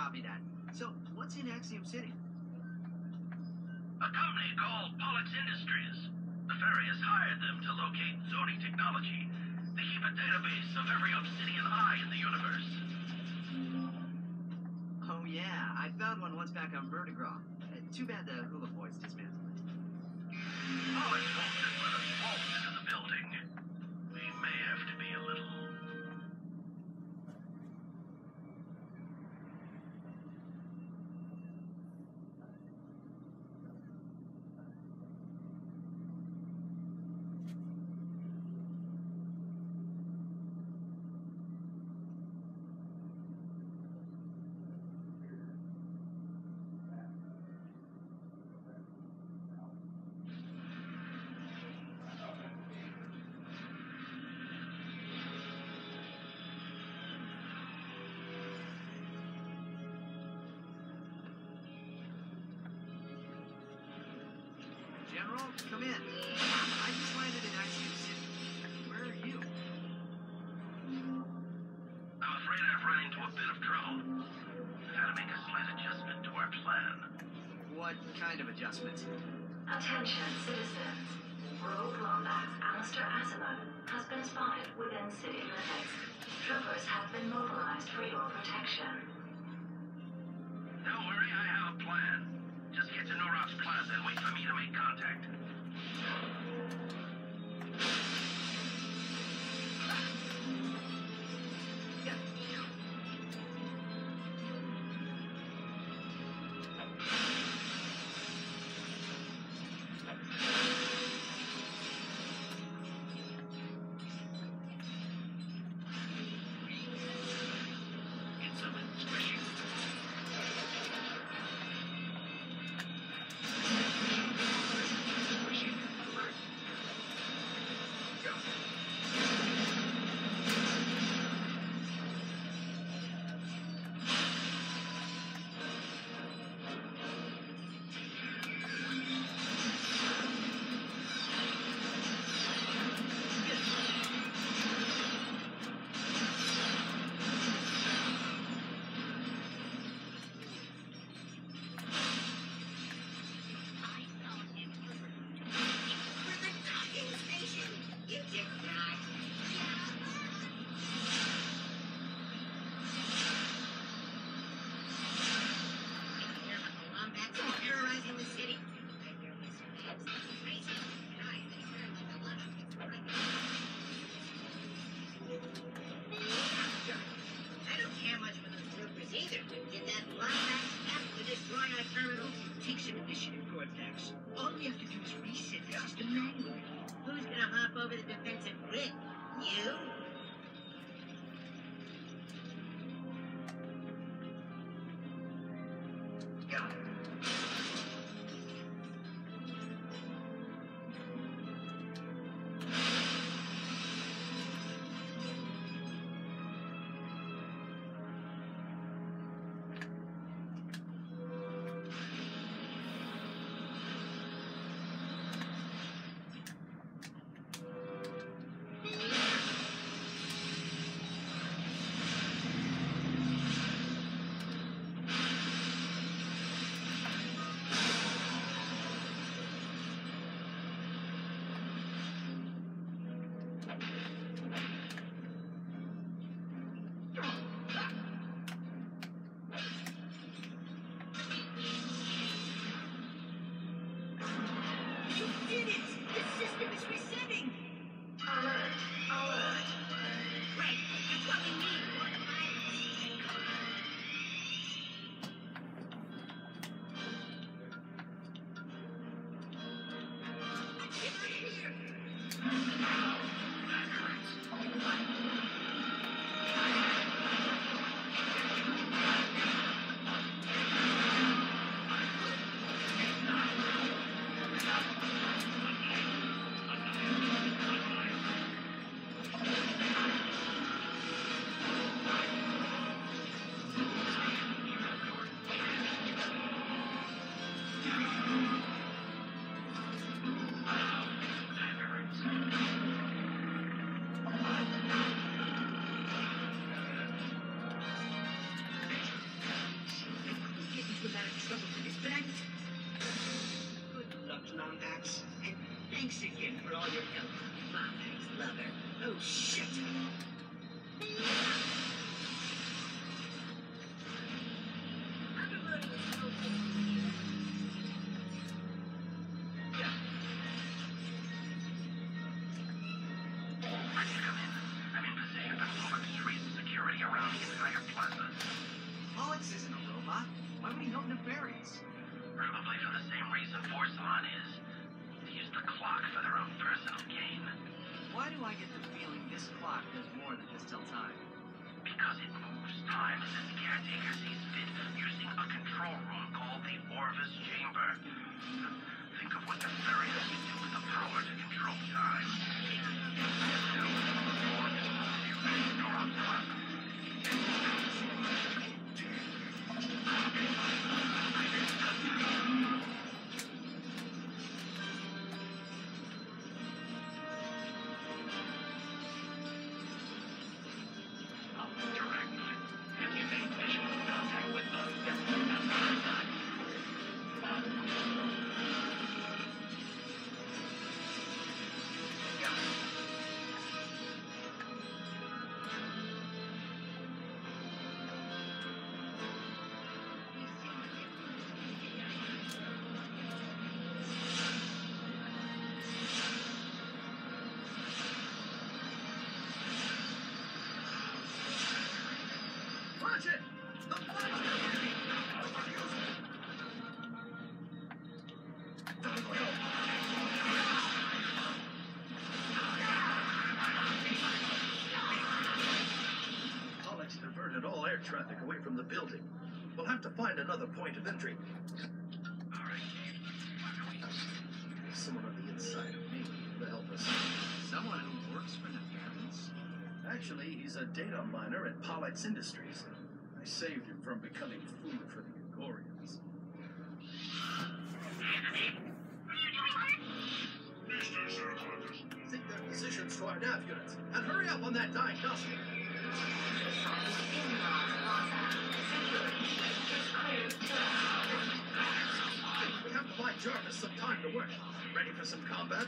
Copy that. So, what's in Axiom City? A company called Pollux Industries. The Ferry has hired them to locate Zoni technology. They keep a database of every obsidian eye in the universe. Oh yeah, I found one once back on Vertigras. Too bad the Hula Boys dismantled it. Pollux won't just let us waltz into the building. We may have to be a little... General, come in. I just landed in Axiom City. Where are you? I'm afraid I've run into a bit of trouble. I've had to make a slight adjustment to our plan. What kind of adjustment? Attention, citizens. Rogue Lombax Alistair Asimov has been spotted within city limits. Troopers have been mobilized for your protection. Don't worry, I have a plan. Just get to Norox Plaza and wait for me to make contact. Yeah. Get something squishy. All we have to do is reset the system manually. Who's gonna hop over the defensive grid? You? Here comes Glombac's lover. Oh, shit. I can come in. I'm in possession of Pollux to raise security around the entire plaza. Pollux isn't a robot. Why would he help Nefarious? Probably for the same reason Forcelon is. To use the clock for their own personal gain. Why do I get the feeling this clock does more than just tell time? Because it moves time as its caretaker sees fit, using a control room called the Orvis Chamber. Think of what Nefarious can do with the power to control time. Still, Orvis will use Nora Plaza. Direct. If you make visual contact with them, Watch it! The Pollux diverted all air traffic away from the building. We'll have to find another point of entry. all right. Someone on the inside of me to help us. Someone who works for Nefarious? Actually, he's a data miner at Pollux Industries. I saved him from becoming food for the Agorians. Think their positions to our nav units, and hurry up on that diagnostic. We have to buy Jarvis some time to work. Ready for some combat?